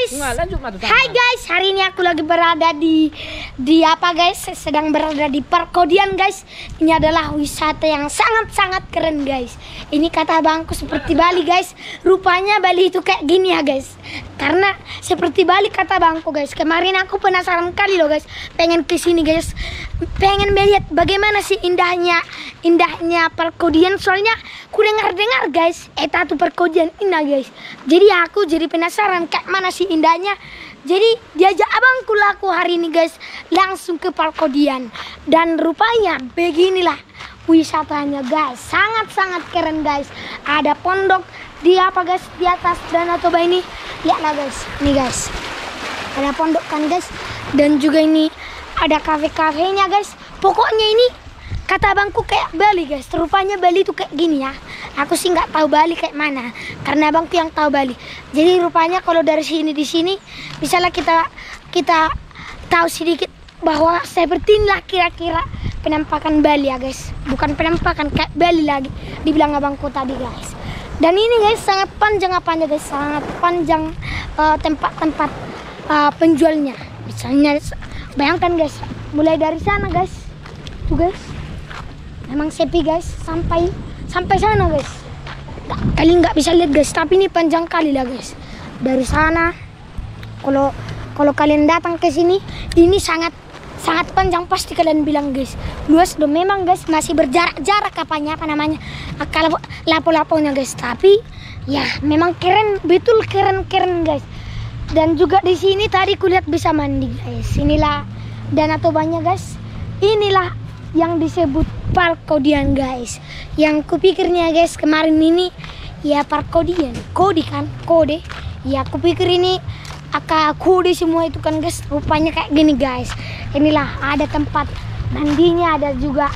guys. Hai guys, hari ini aku lagi berada di apa guys? Sedang berada di Perkodian guys. Ini adalah wisata yang sangat-sangat keren guys. Ini kata abangku seperti Bali guys. Rupanya Bali itu kayak gini ya guys. Karena seperti Bali kata abangku guys. Kemarin aku penasaran kali loh guys. Pengen ke sini guys. Pengen melihat bagaimana sih indahnya Perkodian. Soalnya ku dengar guys, eta tuh Perkodian indah guys. Jadi aku jadi penasaran kayak mana sih indahnya. Jadi diajak abangku laku hari ini guys langsung ke Perkodian. Dan rupanya beginilah wisatanya guys. Sangat-sangat keren guys. Ada pondok di apa guys, di atas Danau Toba ini. Lihatlah guys, ini guys. Ada pondok kan guys. Dan juga ini ada kafe-kafenya guys. Pokoknya ini kata abangku kayak Bali guys. Rupanya Bali itu kayak gini ya. Aku sih nggak tahu Bali kayak mana, karena abangku yang tahu Bali. Jadi rupanya kalau dari sini di sini, misalnya kita tahu sedikit bahwa seperti inilah kira-kira penampakan Bali ya guys. Bukan penampakan kayak Bali lagi, dibilang abangku tadi guys. Dan ini guys sangat panjang apanya guys, sangat panjang tempat-tempat penjualnya. Misalnya bayangkan guys, mulai dari sana guys, tuh guys, memang sepi guys sampai sana guys. Kalian nggak bisa lihat guys, tapi ini panjang kali lah guys. Dari sana, kalau kalian datang ke sini, ini sangat panjang pasti kalian bilang guys. Luas dong memang guys, masih berjarak-jarak apa namanya, kalau lapo-laponya guys. Tapi ya memang keren, betul keren guys. Dan juga di sini tadi kulihat bisa mandi guys. Inilah Danau Tobanya guys. Inilah yang disebut Perkodian guys. Yang kupikirnya guys kemarin ini ya Perkodian, kode kan, kode. Ya kupikir ini kode semua itu kan guys. Rupanya kayak gini guys. Inilah ada tempat mandinya, ada juga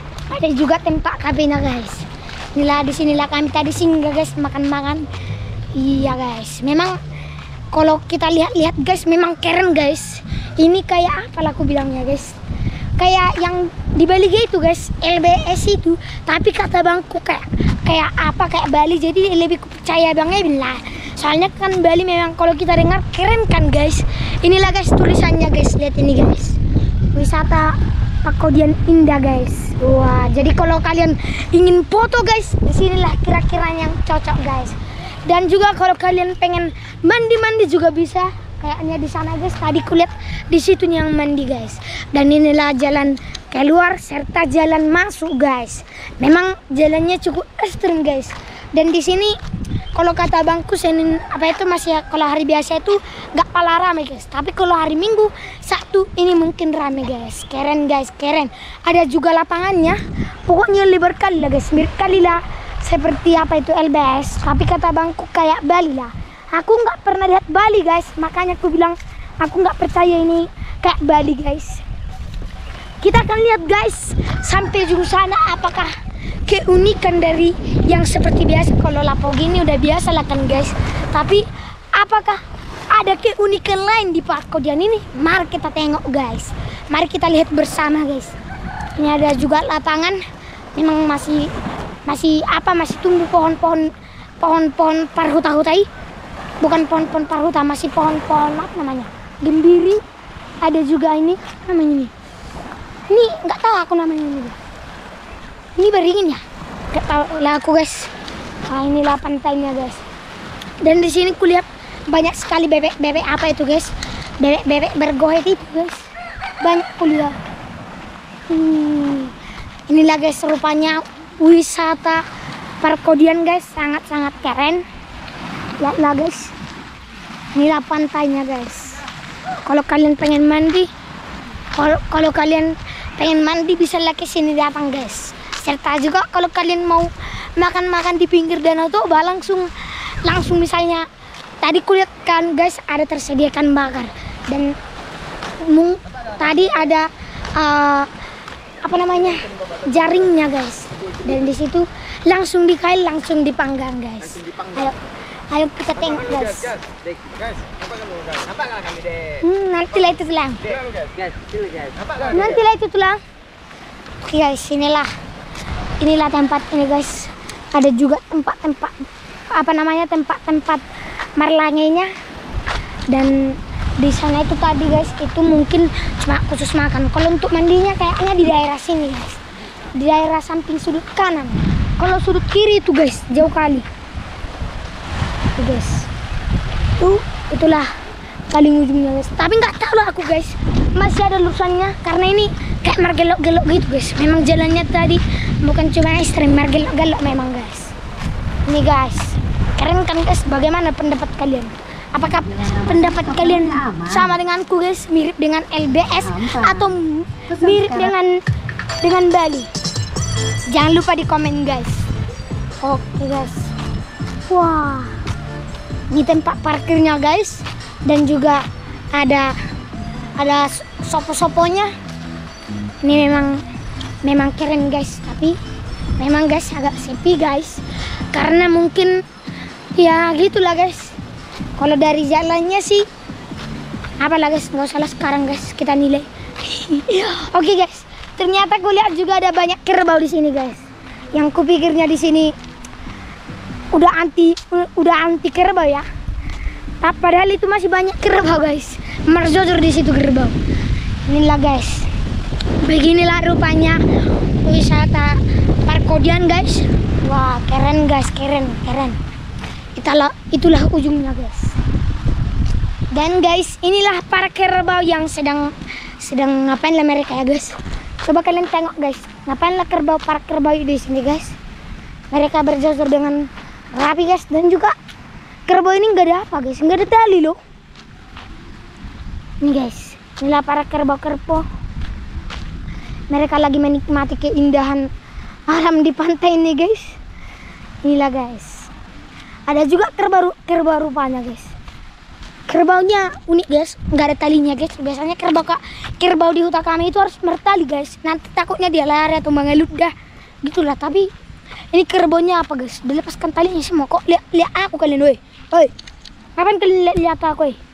tempat kafenya guys. Inilah disinilah kami tadi singgah guys, makan-makan. Iya guys, memang kalau kita lihat guys memang keren guys. Ini kayak apa lah aku bilangnya guys, kayak yang di Bali gitu guys, LBS itu. Tapi kata bangku kayak apa kayak Bali, jadi lebih percaya bang Ebin lah. Soalnya kan Bali memang kalau kita dengar keren kan guys. Inilah guys tulisannya guys, lihat ini guys, wisata Perkodian indah guys. Wah, jadi kalau kalian ingin foto guys, disinilah kira-kira yang cocok guys. Dan juga kalau kalian pengen mandi juga bisa, kayaknya di sana guys. Tadi kulihat di situ yang mandi guys. Dan inilah jalan keluar serta jalan masuk guys. Memang jalannya cukup ekstrem guys. Dan di sini kalau kata bangku Senin apa itu masih, kalau hari biasa itu nggak pala rame guys. Tapi kalau hari Minggu, Sabtu ini mungkin rame guys. Keren guys, keren. Ada juga lapangannya. Pokoknya lebar kali lah guys, mirip kali lah seperti apa itu LBS. Tapi kata bangku kayak Bali lah. Aku nggak pernah lihat Bali guys, makanya aku bilang aku nggak percaya ini kayak Bali guys. Kita akan lihat guys sampai ujung sana apakah keunikan dari yang seperti biasa. Kalau lapo gini udah biasa lah kan guys. Tapi apakah ada keunikan lain di Perkodian ini? Mari kita tengok guys. Mari kita lihat bersama guys. Ini ada juga lapangan. Memang masih tumbuh pohon-pohon parhuta-hutai. Bukan pohon-pohon parhuta, masih pohon-pohon apa namanya, gembiri. Ada juga ini namanya ini nggak tahu aku namanya ini beringin ya, nggak tahu lah aku guys. Nah inilah pantainya guys. Dan di sini kulihat banyak sekali bebek apa itu guys, bebek bergohet itu guys, banyak kulihat. Inilah guys rupanya wisata Perkodian guys, sangat-sangat keren. Lihatlah guys, inilah pantainya guys. Kalau kalian pengen mandi, bisa lagi sini datang guys. Serta juga kalau kalian mau makan di pinggir danau Toba, langsung misalnya tadi kulihat kan guys ada tersedia ikan bakar. Dan tadi ada apa namanya, jaringnya guys. Dan di situ langsung dikail, langsung dipanggang guys. Ayo kita tengok guys. Nantilah itu tulang. Nantilah itu tulang. Oke guys, inilah tempat ini guys. Ada juga tempat-tempat apa namanya, tempat-tempat marlangenya. Dan di sana itu tadi guys, itu mungkin cuma khusus makan. Kalau untuk mandinya kayaknya di daerah sini guys, di daerah samping sudut kanan. Kalau sudut kiri itu guys jauh kali. Tuh guys, itulah paling ujungnya guys. Tapi nggak tahu lah aku guys, masih ada lurusannya karena ini kayak mergelok-gelok gitu guys. Memang jalannya tadi bukan cuma ekstrem, mergelok-gelok memang guys. Ini guys, keren kan guys? Bagaimana pendapat kalian? Apakah pendapat kalian sama denganku guys, mirip dengan LBS atau mirip dengan Bali? Jangan lupa di komen guys. Oke guys. Wah, ini tempat parkirnya guys, dan juga ada sopo-soponya. Ini memang keren guys, tapi memang guys agak sepi guys, karena mungkin ya gitulah guys. Kalau dari jalannya sih apalah guys, nggak usah sekarang guys kita nilai. Oke guys, ternyata gue lihat juga ada banyak kerbau di sini guys. Yang kupikirnya di sini udah anti kerbau ya. Padahal itu masih banyak kerbau guys. Merzojor di situ kerbau. Inilah guys. Beginilah rupanya wisata Parkodian guys. Wah, keren guys, keren. Itulah ujungnya guys. Dan guys, inilah para kerbau yang sedang ngapain lah mereka ya guys. Coba kalian tengok guys, ngapain lah para kerbau di sini guys. Mereka berjojor dengan rapi guys, dan juga kerbau ini nggak ada apa guys, nggak ada tali loh. Ini guys, inilah para kerbau. Mereka lagi menikmati keindahan alam di pantai ini guys. Inilah guys. Ada juga kerbau rupanya guys. Kerbaunya unik guys, nggak ada talinya guys. Biasanya kerbau di hutan kami itu harus bertali guys. Nanti takutnya dia lari atau mengelut dah, gitulah. Tapi ini kerbaunya apa guys? Dilepaskan talinya semua. Kok lihat aku kalian, woi. Kapan kalian lihat aku, woi?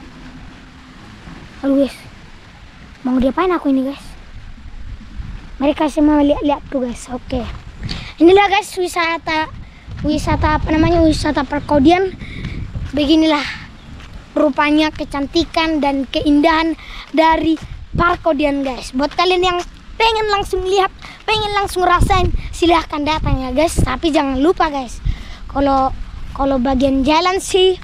Aduh guys, mau diapain aku ini guys? Mereka semua lihat tuh guys. Oke, inilah guys wisata apa namanya, wisata Parkodian. Beginilah rupanya kecantikan dan keindahan dari Parkodian guys. Buat kalian yang pengen langsung lihat, pengen langsung rasain, silahkan datang ya guys. Tapi jangan lupa guys, kalau bagian jalan sih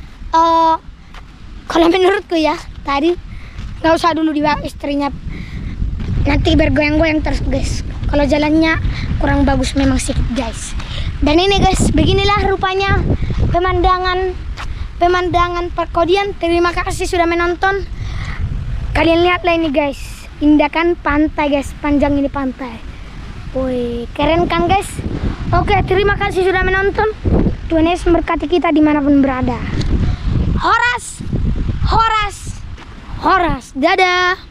kalau menurutku ya tadi nggak usah dulu dibawa istrinya, nanti bergoyang-goyang terus guys. Kalau jalannya kurang bagus memang sedikit guys. Dan ini guys, beginilah rupanya pemandangan Parkodian. Terima kasih sudah menonton. Kalian lihatlah ini guys, indah kan pantai guys, panjang ini pantai. Woi, keren kan guys? Oke, terima kasih sudah menonton. Tuhan Yesus memberkati kita dimanapun berada. Horas, dadah.